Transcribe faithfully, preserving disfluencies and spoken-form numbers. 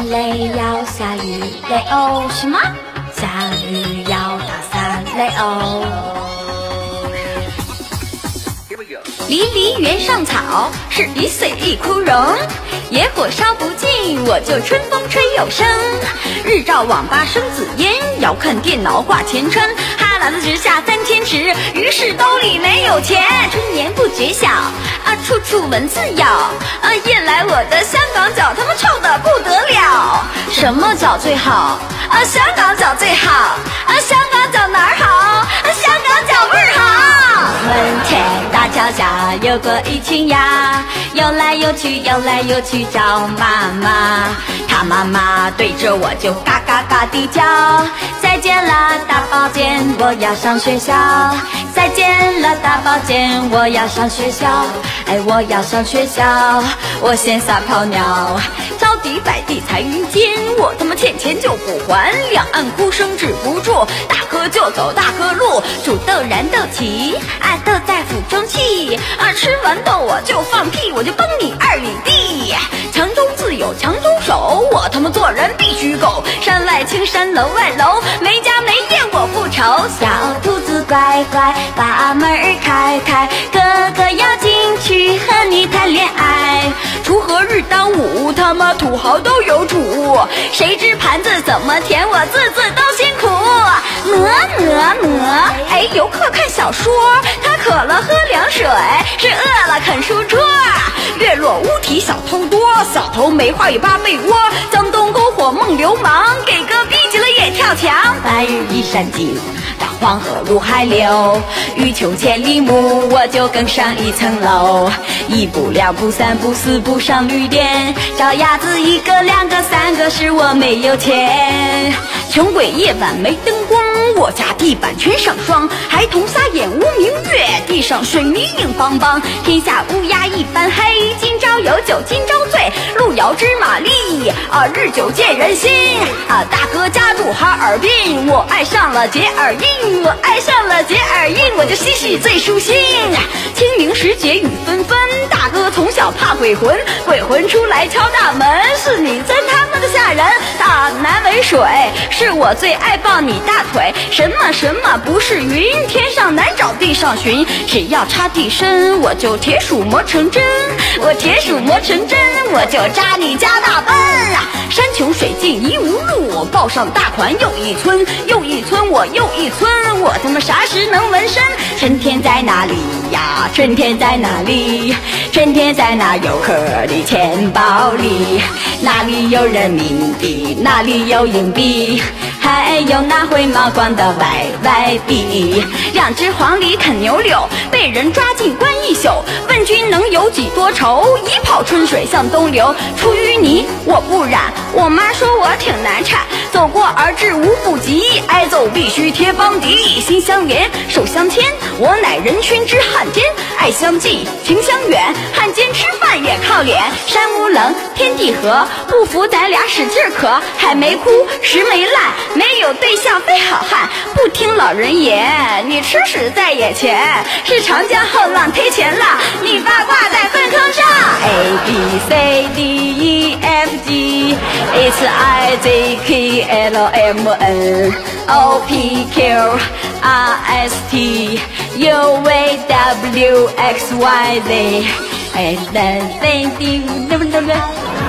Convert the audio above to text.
雷要下雨雷哦，什么？下雨要打伞雷哦。离离原上草，是一岁一枯荣。野火烧不尽，我就春风吹又生。日照网吧生紫烟，遥看电脑挂前程。哈喇子直下三千尺，于是兜里没有钱。春眠不觉晓，啊，处处蚊子咬。啊，夜来我的香港脚，他们臭得不得了。什么脚最好？啊，香港脚最好。啊，香港脚哪儿好？啊，香港脚味儿好。门前大桥下有个一群鸭，游来游去游来游去找妈妈。他妈妈对着我就嘎嘎嘎地叫，再见了大宝剑，我要上学校。再见了大宝剑，我要上学校。哎，我要上学校，我先撒泡尿。招敌百地彩云间，我他妈欠钱就不还。两岸哭声止不住，大河就走大河路。煮豆燃豆萁，啊豆在釜中泣。啊吃完豆我就放屁，我就崩你二里地。强中自有强中手，我他妈做人必须够。山外青山楼外楼，没家没业我不愁。小兔子乖乖把门儿开开，哥哥要进去和你谈恋爱。锄禾日当午，他妈土豪都有主。谁知盘子怎么填，我字字都辛苦。哪哪哪，哎，游客看小说，他渴了喝凉水，是饿了啃书桌。月落乌啼小偷多，小偷没话语扒被窝。江东篝火梦流氓，给哥逼急了也跳墙。白日依山尽，到黄河入海流。欲穷千里目，我就更上一层楼。一步两步三步四步上旅店，找鸭子一个两个三个，是我没有钱。穷鬼夜晚没灯光，我家地板全上霜。孩童撒眼无明月，地上水泥硬邦邦。天下乌鸦一般黑，今朝有酒今朝醉。路遥知马力，啊，日久见人心。啊，大哥家住哈尔滨，我爱上了杰尔印，我爱上了杰尔印，我就嬉戏最舒心。清明时节雨纷纷，大哥从小怕鬼魂，鬼魂出来敲大门，是你真他妈的吓人。大南为水，是我最爱抱你大腿。什么什么不是云，天上难找地上寻。只要插地深，我就铁杵磨成针，我铁杵磨成针，我就扎你家大奔。山穷水尽疑无路，报上大款又一村，又一村我又一村，我他妈啥时能纹身？春天在哪里呀？春天在哪里？春天在那游客的钱包里。哪里有人民币？哪里有硬币？还有那会冒光的外外币。两只黄鹂啃牛柳，被人抓进关一宿。问君能有几多愁？一泡春水向东流。出淤泥我不染，我妈说我挺难产。走过而至无不及，挨揍必须贴邦迪。心相连手相牵，我乃人群之汉奸。爱相近情相远，汉奸吃饭也靠脸。山无棱天地合，不服咱俩使劲渴。海没枯石没烂，没有对象非好汉。不听老人言，你吃屎在眼前。是长江后浪推前浪，你八卦在粪坑上。A B C D E F G H I J K L M N O P Q R S T U V W X Y Z。哎，等等，对不对？